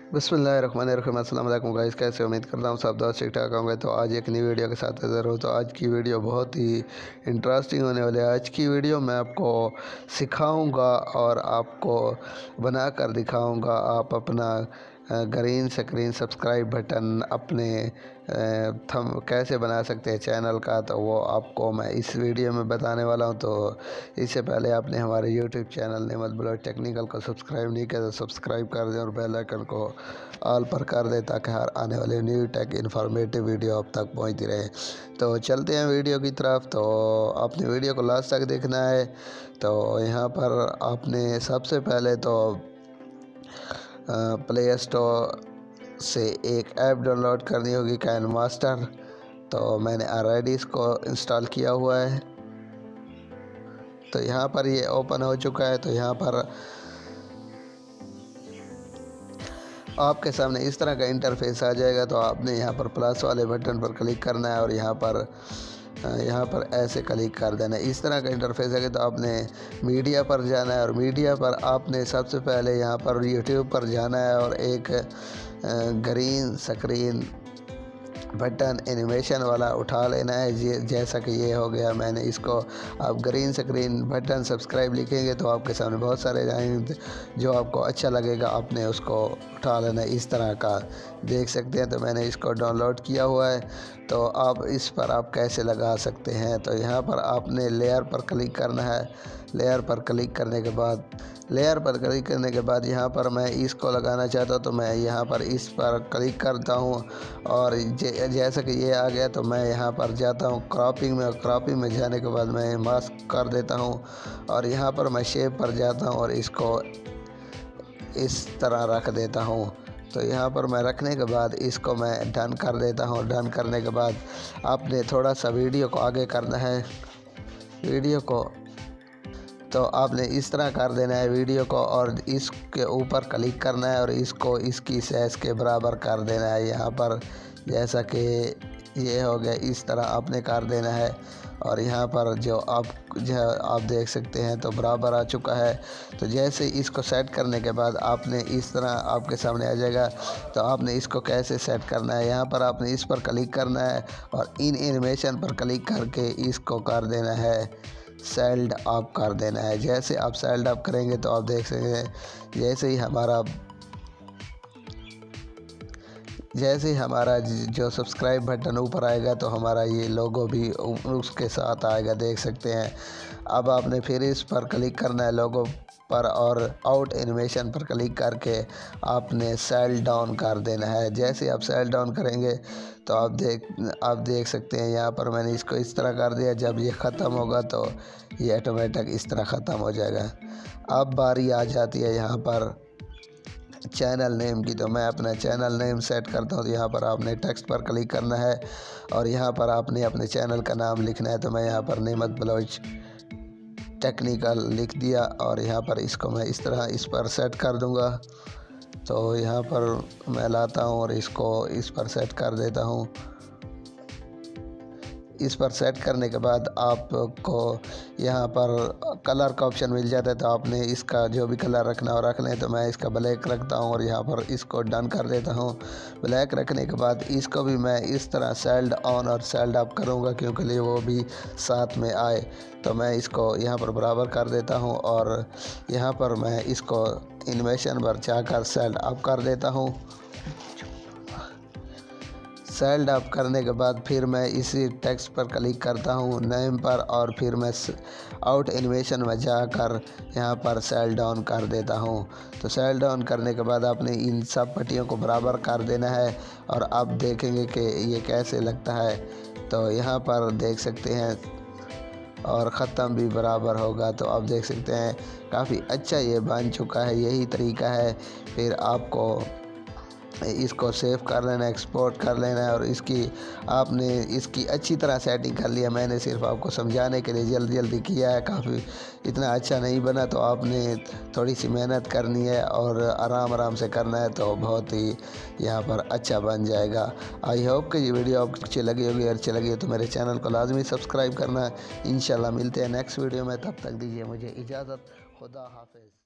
बिस्मिल्लाहिर्रहमानिर्रहीम। अस्सलाम वालेकुम गाइस, कैसे उम्मीद करता हूँ सब दोस्त ठीक ठाक होंगे। तो आज एक नई वीडियो के साथ हाज़िर हूँ। तो आज की वीडियो बहुत ही इंटरेस्टिंग होने वाली है। आज की वीडियो मैं आपको सिखाऊंगा और आपको बना कर दिखाऊंगा। आप अपना ग्रीन स्क्रीन सब्सक्राइब बटन अपने थम कैसे बना सकते हैं चैनल का, तो वो आपको मैं इस वीडियो में बताने वाला हूं। तो इससे पहले आपने हमारे YouTube channel Nemat blog technical को सब्सक्राइब नहीं किया तो सब्सक्राइब कर दें और बेल आइकन को ऑल पर कर दें ताकि हर आने वाली न्यू टेक इन्फॉर्मेटिव वीडियो आप तक पहुंचती रहे। तो चलते हैं वीडियो की तरफ। तो आपने वीडियो को लास्ट तक देखना है। तो यहाँ पर आपने सबसे पहले तो प्ले स्टोर से एक ऐप डाउनलोड करनी होगी, कैन मास्टर। तो मैंने ऑलरेडी इसको इंस्टॉल किया हुआ है। तो यहाँ पर ये ओपन हो चुका है। तो यहाँ पर आपके सामने इस तरह का इंटरफेस आ जाएगा। तो आपने यहाँ पर प्लस वाले बटन पर क्लिक करना है और यहाँ पर ऐसे क्लिक कर देना है। इस तरह का इंटरफेस है। तो आपने मीडिया पर जाना है और मीडिया पर आपने सबसे पहले यहाँ पर यूट्यूब पर जाना है और एक ग्रीन स्क्रीन बटन एनिमेशन वाला उठा लेना है। जैसा कि ये हो गया, मैंने इसको आप ग्रीन स्क्रीन बटन सब्सक्राइब लिखेंगे तो आपके सामने बहुत सारे आएंगे। जो आपको अच्छा लगेगा आपने उसको उठा लेना है। इस तरह का देख सकते हैं। तो मैंने इसको डाउनलोड किया हुआ है। तो आप इस पर आप कैसे लगा सकते हैं। तो यहाँ पर आपने लेयर पर क्लिक करना है। लेयर पर क्लिक करने के बाद यहाँ पर मैं इसको लगाना चाहता हूँ। तो मैं यहाँ पर इस पर क्लिक करता हूँ और जैसे कि ये आ गया तो मैं यहाँ पर जाता हूँ क्रॉपिंग में। क्रॉपिंग में जाने के बाद मैं मास्क कर देता हूँ और यहाँ पर मैं शेप पर जाता हूँ और इसको इस तरह रख देता हूँ। तो यहाँ पर मैं रखने के बाद इसको मैं डन कर देता हूँ। डन करने के बाद आपने थोड़ा सा वीडियो को आगे करना है। वीडियो को तो आपने इस तरह कर देना है वीडियो को और इसके ऊपर क्लिक करना है और इसको इसकी साइज़ के बराबर कर देना है। यहाँ पर जैसा कि ये हो गया, इस तरह आपने कर देना है और यहाँ पर जो आप देख सकते हैं तो बराबर आ चुका है। तो जैसे इसको सेट करने के बाद आपने इस तरह आपके सामने आ जाएगा। तो आपने इसको कैसे सेट करना है, यहाँ पर आपने इस पर क्लिक करना है और इन एनिमेशन पर क्लिक करके इसको कर देना है सेल्ड अप कर देना है। जैसे आप सेल्ड अप करेंगे तो आप देख सकते हैं जैसे ही हमारा जो सब्सक्राइब बटन ऊपर आएगा तो हमारा ये लोगो भी उसके साथ आएगा, देख सकते हैं। अब आपने फिर इस पर क्लिक करना है लोगो पर और आउट एनिमेशन पर क्लिक करके आपने सेल डाउन कर देना है। जैसे आप सेल डाउन करेंगे तो आप देख सकते हैं यहाँ पर मैंने इसको इस तरह कर दिया। जब ये ख़त्म होगा तो ये ऑटोमेटिक इस तरह ख़त्म हो जाएगा। अब बारी आ जाती है यहाँ पर चैनल नेम की। तो मैं अपना चैनल नेम सेट करता हूँ। तो यहाँ पर आपने टेक्स्ट पर क्लिक करना है और यहाँ पर आपने अपने चैनल का नाम लिखना है। तो मैं यहाँ पर नेमत ब्लॉग टेक्निकल लिख दिया और यहाँ पर इसको मैं इस तरह इस पर सेट कर दूँगा। तो यहाँ पर मैं लाता हूँ और इसको इस पर सेट कर देता हूँ। इस पर सेट करने के बाद आपको यहाँ पर कलर का ऑप्शन मिल जाता है। तो आपने इसका जो भी कलर रखना हो रख लें। तो मैं इसका ब्लैक रखता हूँ और यहाँ पर इसको डन कर देता हूँ। ब्लैक रखने के बाद इसको भी मैं इस तरह सेल्ड ऑन और सेल्ड अप करूँगा क्योंकि वो भी साथ में आए। तो मैं इसको यहाँ पर बराबर कर देता हूँ और यहाँ पर मैं इसको एनिमेशन पर जाकर सेल्ड अप कर देता हूँ। सेल्ड अप करने के बाद फिर मैं इसी टेक्स्ट पर क्लिक करता हूँ नेम पर और फिर मैं आउट एनिमेशन में जाकर यहाँ पर सेल डाउन कर देता हूँ। तो सेल डाउन करने के बाद आपने इन सब पट्टियों को बराबर कर देना है और आप देखेंगे कि ये कैसे लगता है। तो यहाँ पर देख सकते हैं और ख़त्म भी बराबर होगा। तो आप देख सकते हैं काफ़ी अच्छा ये बन चुका है। यही तरीका है। फिर आपको इसको सेव कर लेना है, एक्सपोर्ट कर लेना है और आपने इसकी अच्छी तरह सेटिंग कर लिया। मैंने सिर्फ आपको समझाने के लिए जल्दी किया है। काफ़ी इतना अच्छा नहीं बना तो आपने थोड़ी सी मेहनत करनी है और आराम से करना है तो बहुत ही यहाँ पर अच्छा बन जाएगा। आई होप कि ये वीडियो आपको अच्छी लगी होगी। अच्छी लगी तो मेरे चैनल को लाजमी सब्सक्राइब करना है। इंशाल्लाह मिलते हैं नेक्स्ट वीडियो में। तब तक दीजिए मुझे इजाज़त। खुदा हाफिज़।